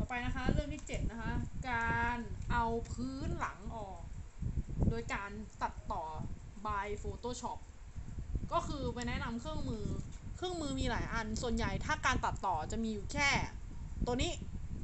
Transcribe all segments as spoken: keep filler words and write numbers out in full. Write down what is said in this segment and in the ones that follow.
ไปนะคะเรื่องที่เจ็ดนะคะการเอาพื้นหลังออกโดยการตัดต่อ by Photoshop ก็คือไปแนะนำเครื่องมือเครื่องมือมีหลายอันส่วนใหญ่ถ้าการตัดต่อจะมีอยู่แค่ตัวนี้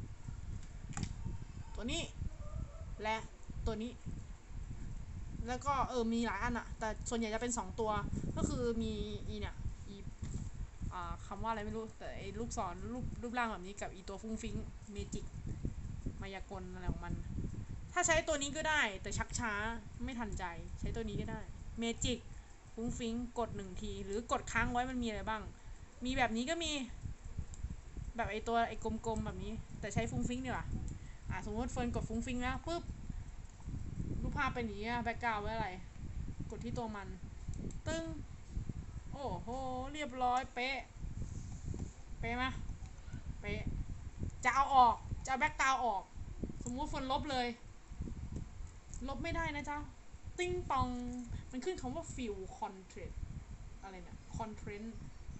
ตัวนี้และตัวนี้แล้วก็เออมีหลายอันอะแต่ส่วนใหญ่จะเป็นสองตัวก็คือมีอีเนี่ยอีอ่าคำว่าอะไรไม่รู้แต่ไอ้ลูกศรรูปรูปร่างแบบนี้กับอีตัวฟุ้งฟิ้งเมจิกมายากลอะไรของมันถ้าใช้ตัวนี้ก็ได้แต่ชักช้าไม่ทันใจใช้ตัวนี้ก็ได้เมจิกฟุ้งฟิ้งกดหนึ่งทีหรือกดค้างไว้มันมีอะไรบ้างมีแบบนี้ก็มีแบบไอ้ตัวไอ้กลมๆแบบนี้แต่ใช้ฟุ้งฟิ้งดีกว่าอ่ะสมมติเฟิร์นกดฟุ้งฟิ้งแล้วปุ๊บรูปภาพเป็นอย่างนี้แบ็กกราวด์ไว้อะไรกดที่ตัวมันตึ้งโอ้โหเรียบร้อยเป๊ะเป๊ะไหมเป๊ะจะเอาออกจะเอาแบ็กกราวด์ออกสมมุติเฟิร์นลบเลยลบไม่ได้นะจ๊ะติ้งตองมันขึ้นคำว่า fill content อะไรเนี่ย content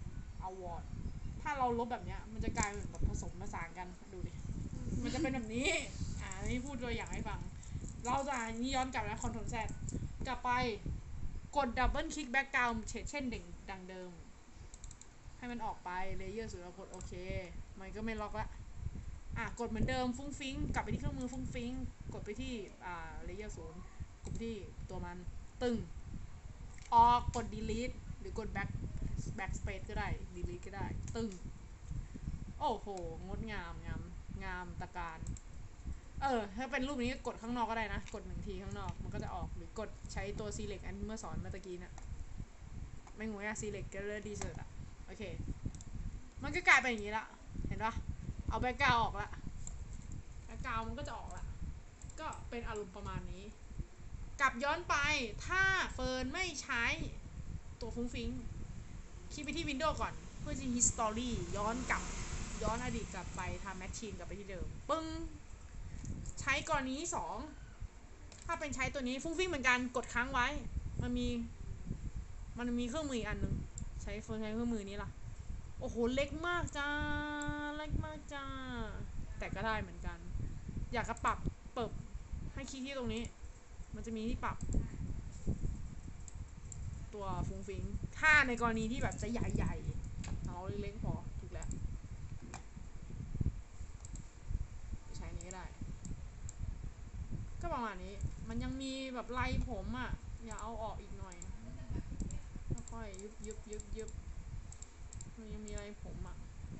award ถ้าเราลบแบบเนี้ยมันจะกลายเป็นแบบผสมผสานกันดูดิมันจะเป็นแบบนี้อ่านี่พูดตัวอย่างให้ฟังเราจะนี่ย้อนกลับนะ Ctrl Z กลับไปกดดับเบิลคลิกแบ็กกราวด์เช่นเด่งดังเดิมให้มันออกไปเลเยอร์สุดแล้วกดโอเคมันก็ไม่ล็อกละอ่ะกดเหมือนเดิมฟุ้งฟิ้งกลับไปที่เครื่องมือฟุ้งฟิ้งกดไปที่อ่าเลเยอร์ศูนย์กดที่ตัวมันตึงออกกด delete หรือกด back backspace ก็ได้ delete ก็ได้ตึงโอ้โหงดงามงามงามตะการเออถ้าเป็นรูปนี้กดข้างนอกก็ได้นะกดหนึ่งทีข้างนอกมันก็จะออกหรือกดใช้ตัว select อันเมื่อสอนเมื่อกี้นะไม่งงอะ select gallery desert อะโอเคมันก็กลายเป็นอย่างนี้ละเห็นปะเอาแบ็กกราวด์ออกละแบ็กกราวด์มันก็จะออกละก็เป็นอารมณ์ประมาณนี้กลับย้อนไปถ้าเฟิร์นไม่ใช้ตัวฟุ้งฟิ้งคลิกไปที่ Windows ก่อนเพื่อที่ history ย้อนกลับย้อนอดีตกลับไปทำแมชชีนกลับไปที่เดิมปึ้งใช้กรณีสองถ้าเป็นใช้ตัวนี้ฟุ้งฟิ้งเหมือนกันกดค้างไว้มันมีมันมีเครื่องมืออีกอันนึงใช้เฟิร์นใช้เครื่องมือนี้ล่ะโอ้โหเล็กมากจ้าเล็กมากจ้าแต่ก็ได้เหมือนกันอยากจะปรับเปิดให้คลิกที่ตรงนี้มันจะมีที่ปรับตัวฟุ้งฟิ้งถ้าในกรณีที่แบบจะใหญ่ๆเอาเล็กๆพอถูกแล้วใช้นี้ก็ได้ก็ประมาณนี้มันยังมีแบบลายผมอ่ะอย่าเอาออกอีกหน่อยค่อยๆยุบยุบยุบยุบมันยังมีลายผมอ่ะ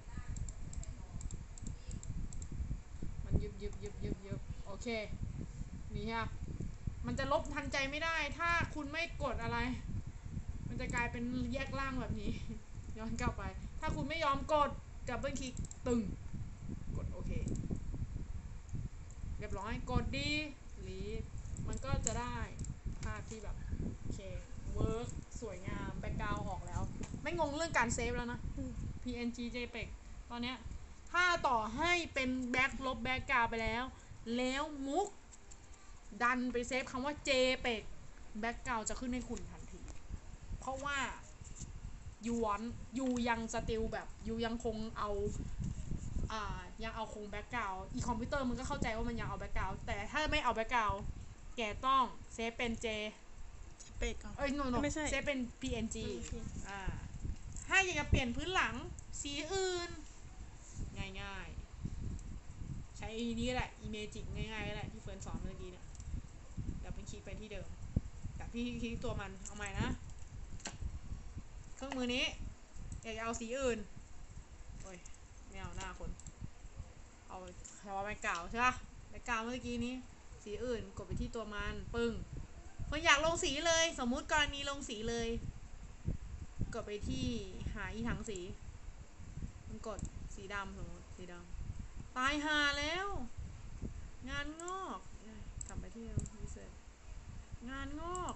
มันยุบยุบยุบยุบยุบโอเคนี่ฮะมันจะลบทันใจไม่ได้ถ้าคุณไม่กดอะไรมันจะกลายเป็นแยกล่างแบบนี้ย้อนกลับไปถ้าคุณไม่ยอมกดดับเบิลคลิกตึงกดโอเคเรียบร้อยกดดีลีดมันก็จะได้ภาพที่แบบโอเคเวิร์กสวยงามแบ็คกราวด์ออกแล้วไม่งงเรื่องการเซฟแล้วนะ พี เอ็น จี JPEG ตอนเนี้ยถ้าต่อให้เป็นแบ็คลบแบ็คกราวด์ไปแล้วแล้วมุกดันไปเซฟคำว่า JPEG แบ็คกราวด์จะขึ้นให้คุณทันทีเพราะว่ายูวอนยูยังสติลแบบยูยังคงเอาอ่ายังเอาคงแบ็กกราวด์อีคอมพิวเตอร์มันก็เข้าใจว่ามันยังเอาแบ็กกราวด์แต่ถ้าไม่เอาแบ็กกราวด์แกต้องเซฟเป็น J เป๊กเอ้ย no no ไม่ใช่เซฟเป็น พี เอ็น จี อ่าถ้าอยากจะเปลี่ยนพื้นหลังสีอื่นง่ายๆใช้นี้ก็ได้อีเมจิกง่ายๆก็ได้ที่เฟิร์นสอนเมื่อกี้เนี่ยเดี๋ยวเป็นคลิกไปที่เดิมแต่พี่คลิกตัวมันเอาใหม่นะเครื่องมือนี้อยากจะเอาสีอื่นโอ้ยไม่เอาหน้าคนเอาเฉพาะแบ็คกราวด์ใช่ปะแบ็คกราวด์เมื่อกี้นี้สีอื่นกดไปที่ตัวมันปึ้งคนอยากลงสีเลยสมมุติกรณีลงสีเลยกดไปที่หาอีถังสีมันกดสีดำสมมติสีดำตายหาแล้วงานงอกกลับไปที่รีเซ็ตงานงอก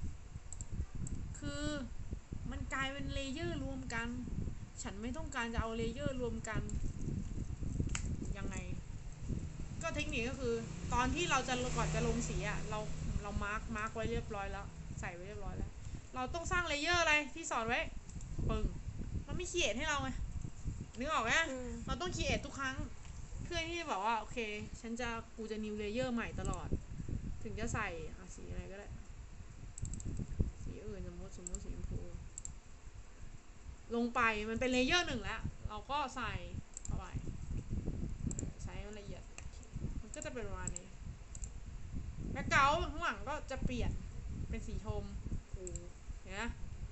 คือมันกลายเป็นเลเยอร์รวมกันฉันไม่ต้องการจะเอาเลเยอร์รวมกันยังไงก็เทคนิคก็คือตอนที่เราจะก่อนจะลงสีอะเราเรามาร์กมาร์กไว้เรียบร้อยแล้วใส่ไว้เรียบร้อยแล้วเราต้องสร้างเลเยอร์อะไรที่สอนไว้ปึ้งมันไม่คีเอทให้เราไงนึกออกไหมเราต้องคีเอททุกครั้งเพื่อที่แบบว่าโอเคฉันจะกูจะนิวเลเยอร์ใหม่ตลอดถึงจะใส่อ่ะสีอะไรก็ได้สีอื่นสมมติสมมติสีชมพูลงไปมันเป็นเลเยอร์หนึ่งแล้วเราก็ใส่เข้าไปใช้ละเอียดมันก็จะเป็นประมาณนี้แบ็คกราวด์ข้างหลังก็จะเปลี่ยนเป็นสีชมพูเห็นไหม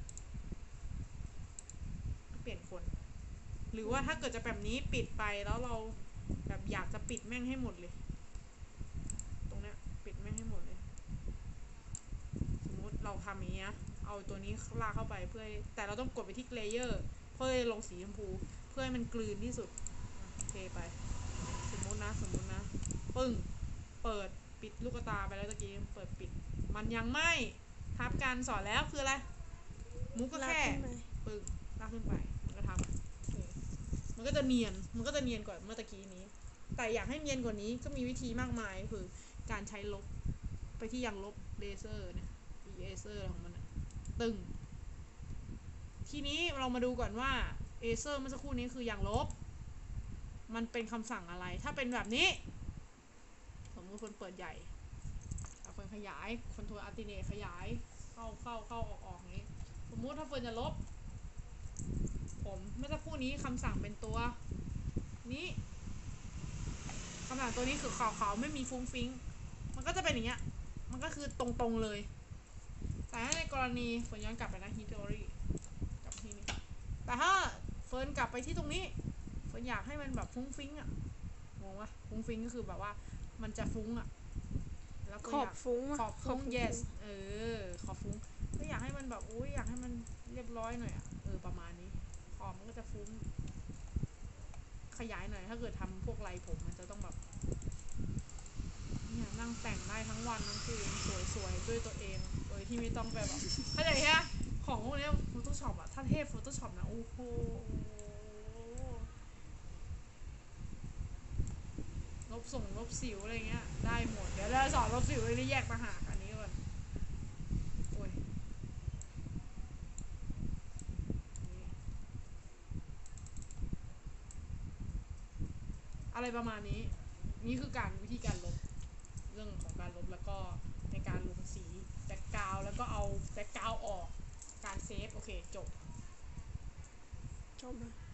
เปลี่ยนคนหรือว่าถ้าเกิดจะแบบนี้ปิดไปแล้วเราแบบอยากจะปิดแม่งให้หมดเลยตรงเนี้ยปิดแม่งให้หมดเลยสมมติเราทำอย่างนี้นะเอาตัวนี้ลากเข้าไปเพื่อแต่เราต้องกดไปที่เลเยอร์เพื่อลงสีชมพูเพื่อให้มันกลืนที่สุดโอเคไปสมมตินะสมมตินะปึ้งเปิดปิดลูกตาไปแล้วตะกี้เปิดปิดมันยังไม่ทับการสอนแล้วคืออะไรมุกก็แค่ปึ้งลากขึ้นไปมันก็ทำมันก็จะเนียน มันก็จะเนียนกว่าเมื่อตะกี้นี้ แต่อยากให้เนียนกว่านี้ก็มีวิธีมากมายคือการใช้ลบไปที่ยางลบเลเซอร์เนี่ยเลเซอร์ของมันตึงทีนี้เรามาดูก่อนว่าเลเซอร์เมื่อสักครู่นี้คือยางลบมันเป็นคำสั่งอะไรถ้าเป็นแบบนี้สมมติคนเปิดใหญ่คนขยายคนโทรอัลติเนตขยายเข้าเข้าเข้าออกออกนี้สมมุติถ้าเฟิร์นจะลบผมเมื่อสักครู่นี้คำสั่งเป็นตัวนี้คำสั่งตัวนี้คือขาวๆไม่มีฟุ้งฟิ้งมันก็จะเป็นอย่างเงี้ยมันก็คือตรงๆเลยแต่ในกรณีเฟิร์นย้อนกลับไปนะฮิตอรี่กลับที่นี่แต่ถ้าเฟิร์นกลับไปที่ตรงนี้เฟิร์นอยากให้มันแบบฟุ้งฟิ้งอะงงวะฟุ้งฟิ้งก็คือแบบว่ามันจะฟุ้งอะแล้วก็ขอบฟุ้งขอบฟุ้ง yes เออขอบฟุ้งก็อยากให้มันแบบอุ้ยอยากให้มันเรียบร้อยหน่อยอะเออประมาณนี้ขอบมันก็จะฟุ้งขยายหน่อยถ้าเกิดทำพวกไรผมมันจะต้องแบบเนี่ยนั่งแต่งได้ทั้งวันทั้งคืนสวยๆด้วยตัวเองโดยที่ไม่ต้องแบบเข้าใจไหมของพวกนี้ Photoshop อะถ้าเทพ Photoshop นะโอ้โหลบส่งลบสิวอะไรเงี้ยได้หมดเดี๋ยวเราสอนลบสิวเลยนี่แยกมาหาอันนี้ก่อนโอ้ยอะไรประมาณนี้นี่คือการวิธีการลบเรื่องของการลบแล้วก็ในการลงสีแบ็คกราวด์แล้วก็เอาแบ็คกราวด์ออกการเซฟโอเคจบจบนะ